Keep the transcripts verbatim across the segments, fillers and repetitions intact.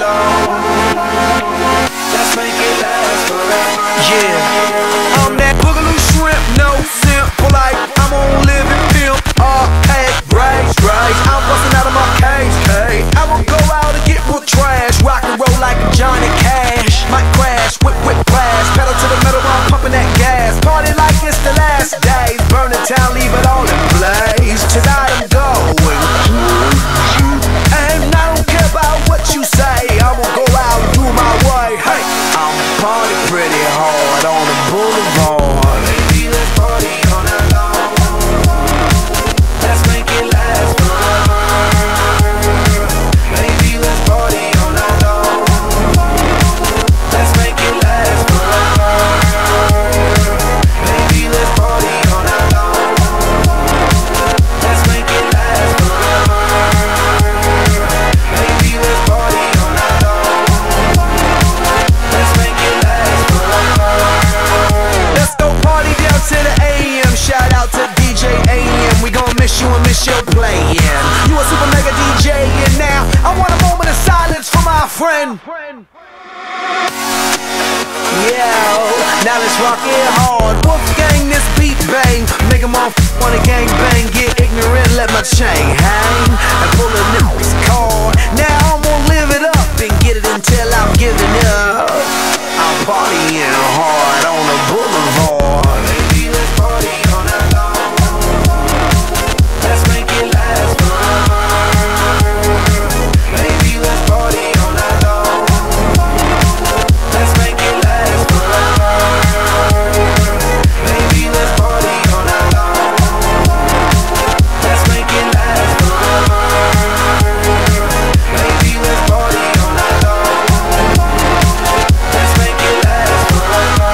long. Let's make it last forever. Yeah, I'm that boogaloo shrimp, no simple like I'm on living pimp. Arcade, rage, rage. I'm busting out of my cage, cage. I will go out and get more trash, rock and roll like Johnny Cash. Might crash, whip, whip, blast, pedal to the metal while I'm pumping that gas. Party like it's the last days, burn the town, leave it all in blaze. Tonight I'm going, and I don't care about what you say. I'm gonna go out and do my way. Hey, I'm party pretty hard on the boulevard. Baby, let's party all night long. Let's make it last forever. Baby, let's party all night long. Let's make it last forever. Baby, let's party all night long. Let's make it last forever. Baby, let's party all night long. Let's make it last forever. Let's go party down to the A M. Shout out to D J A M. We gon' miss you and miss your playing. You a super mega D J and now I want a moment of silence for my friend. Yeah, now let's rock it hard. Wolfgang, this beat bang. Make 'em all wanna gang bang. Get ignorant, let my chain hang. And pull a nipple's card. Now I'm gonna live it up and get it until I'm giving up. I'm partying hard on the boulevard. Baby, let's party all night long. Let's make it last forever. Baby, let's party all night long. Let's make it last forever. Baby, let's party all night long. Let's make it last forever. Baby, let's party all night long. Let's make it last forever.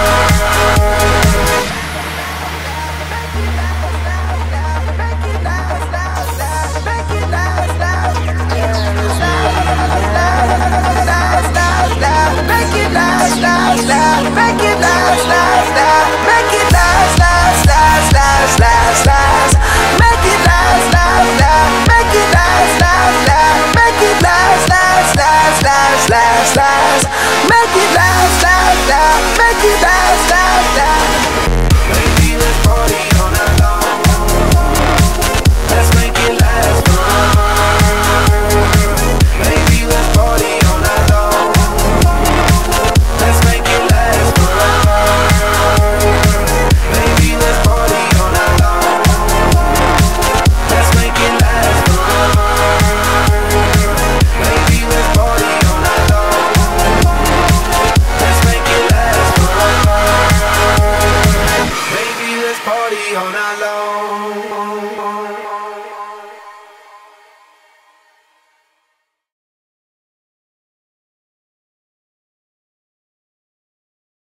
Baby, let's party all night long. Let's make it last forever. Baby, let's party all night long. Let's make it last forever. Baby, let's party all night long. Let's make it last forever. Baby, let's party all night long. Let's make it last forever. Baby, let's party all night long.